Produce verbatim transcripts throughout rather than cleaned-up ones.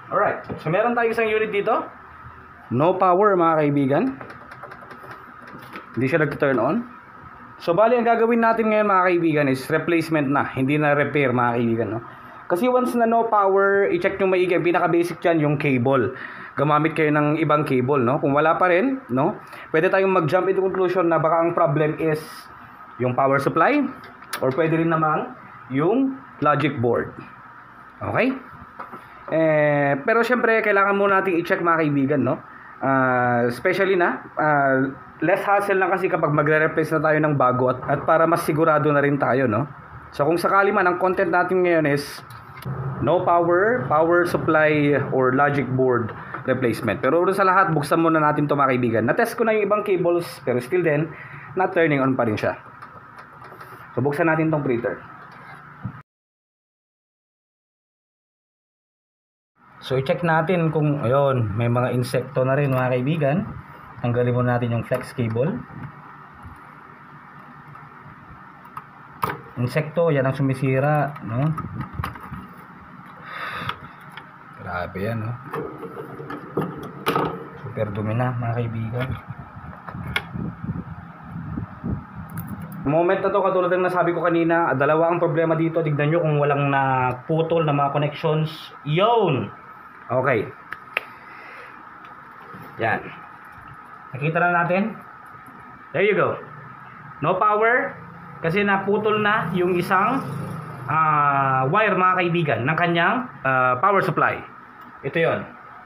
Alright, so meron tayong isang unit dito. No power mga kaibigan. Hindi siya nag-turn on. So bali ang gagawin natin ngayon mga kaibigan is replacement na, hindi na repair mga kaibigan, no? Kasi once na no power, i-check nyo maigi, ang pinaka-basic dyan yung cable. Gumamit kayo ng ibang cable, no? Kung wala pa rin, no? Pwede tayong mag-jump into conclusion na baka ang problem is yung power supply or pwede rin namang yung logic board. Okay? Eh, pero syempre, kailangan muna natin i-check mga kaibigan, no? Uh, especially na, uh, less hassle lang kasi kapag magre-replace na tayo ng bago at, at para mas sigurado na rin tayo, no? So kung sakali man, ang content natin ngayon is no power, power supply or logic board replacement. Pero sa lahat, buksan muna natin ito mga kaibigan. Na-test ko na yung ibang cables, pero still then, not turning on pa rin siya. So buksan natin itong printer. So i-check natin kung, ayun, may mga insekto na rin mga kaibigan. Tanggalin muna natin yung flex cable. Insekto, yan ang sumisira, no? Grabe yan, no? Super dumi na mga kaibigan. Moment na to, katulad ng nasabi ko kanina, dalawa ang problema dito. Tignan nyo kung walang naputol na mga connections. Yun! Okay. Yan. Nakita na natin. There you go. No power. Kasi naputol na yung isang uh, wire mga kaibigan ng kanyang uh, power supply. Ito yon.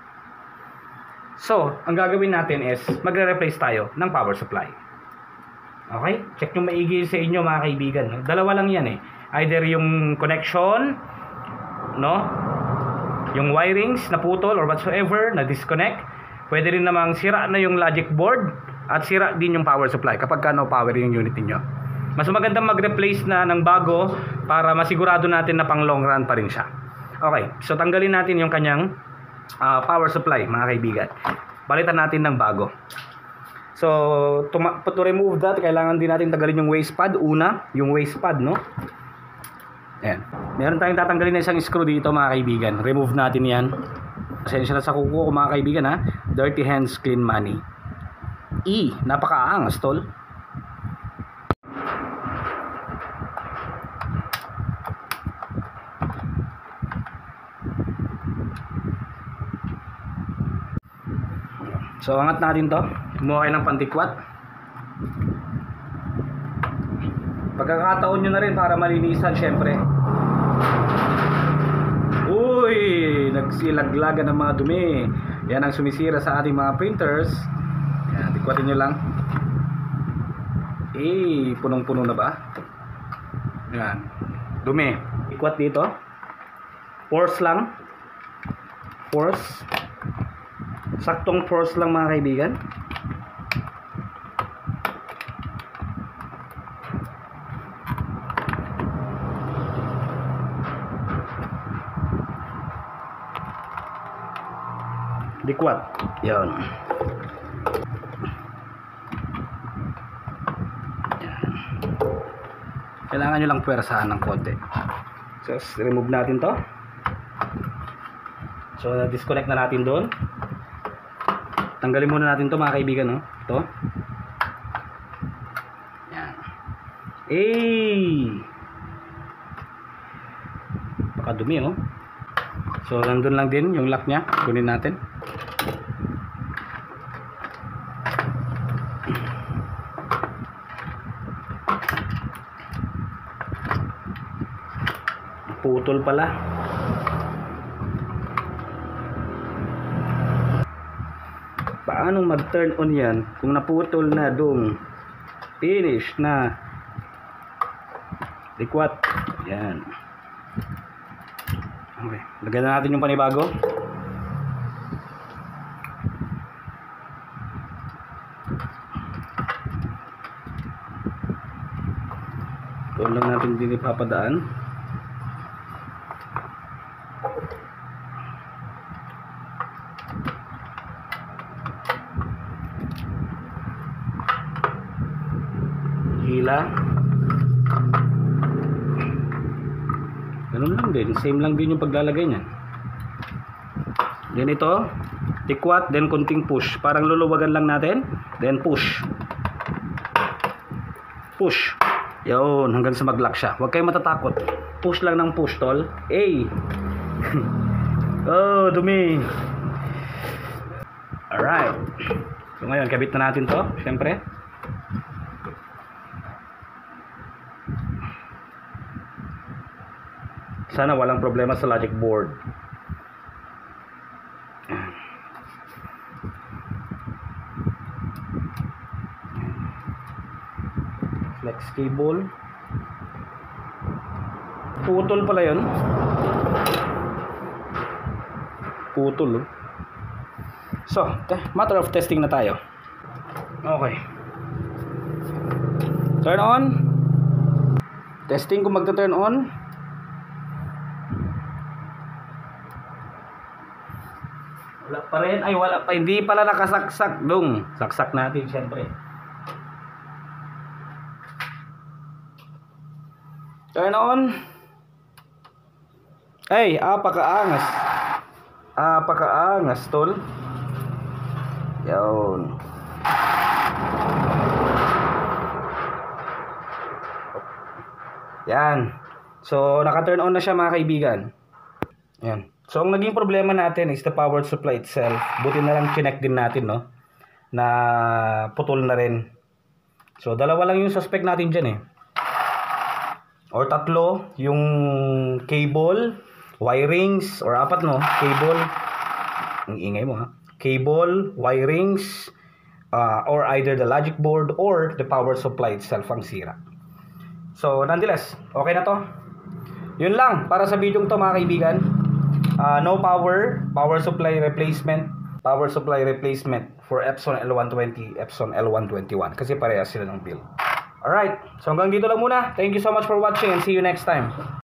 So, ang gagawin natin is magre-replace tayo ng power supply. Okay? Check nyo maigi sa inyo mga kaibigan. Dalawa lang yan eh. Either yung connection, no? Yung wirings na putol or whatsoever na disconnect. Pwede rin namang sira na yung logic board at sira din yung power supply kapag ka no power yung unit niyo. Mas magandang mag-replace na ng bago para masigurado natin na pang long run pa rin siya. Okay, so tanggalin natin yung kanyang uh, power supply mga kaibigan. Palitan natin ng bago. So to, to remove that, kailangan din natin tanggalin yung waste pad. Una, yung waste pad, no? Ayan. Meron tayong tatanggalin na isang screw dito mga kaibigan. Remove natin yan. Pasensya na sa kuko ko mga kaibigan ha. Dirty hands, clean money. E, napakaangas tol. So angat natin to. Kumuha kayo ng pantikwat. Pagkakataon nyo na rin para malinisan syempre. Uy, nagsilaglagan ng mga dumi. Yan ang sumisira sa ating mga printers. Yan, tikwatin nyo lang. Eh, punong-puno na ba? Yan, dumi. Tikwat dito. Force lang. Force. Saktong force lang mga kaibigan. Dikwat. Yan. Yan. Kailangan nyo lang puwersahan ng konti. So, remove natin to. So, disconnect na natin doon. Tanggalin muna natin to mga kaibigan, no? Ito. Yan. Eh! Baka dumi, oh. So, nandun lang din yung lock niya. Kunin natin. Putol pala. Paano mag-turn on yan kung naputol na dong? Finish na. Likwat. Yan. Okay. Lagyan na natin yung panibago. Ito lang natin din ipapadaan. Hila. Ganun lang din, same lang din yung paglalagay niyan. Then ito, tikwat, then kunting push. Parang luluwagan lang natin. Then push. Push. Yun, hanggang sa mag-lock siya. Huwag kayong matatakot. Push lang ng push, tol. Ay! Oh, dumi. Alright. So ngayon, kabit na natin to. Siyempre. Sana walang problema sa logic board. Flex cable. Putol pala yun. Putol. Oh. So, matter of testing na tayo. Okay. Turn on. Testing kung magta-turn on. Wala pa rin. Ay, wala pa. Hindi pala nakasaksak. Dung. Saksak natin, syempre. Turn on. Ay, apakaangas. Apakaangas, tol. Yun. Yan. So, naka-turn on na siya mga kaibigan. Yan. So, ang naging problema natin is the power supply itself. Buti na lang connect din natin, no? Na putol na rin. So, dalawa lang yung suspect natin dyan, eh. Or tatlo, yung cable, wirings, or apat, no? Cable. Ang ingay mo, ha? Cable, wirings, uh, or either the logic board or the power supply itself ang sira. So, nonetheless, okay na to. Yun lang para sa video to mga kaibigan. Uh, no power, power supply replacement, power supply replacement for Epson L one twenty, Epson L one twenty-one kasi parehas sila ng build. Alright, so hanggang dito lang muna. Thank you so much for watching and see you next time.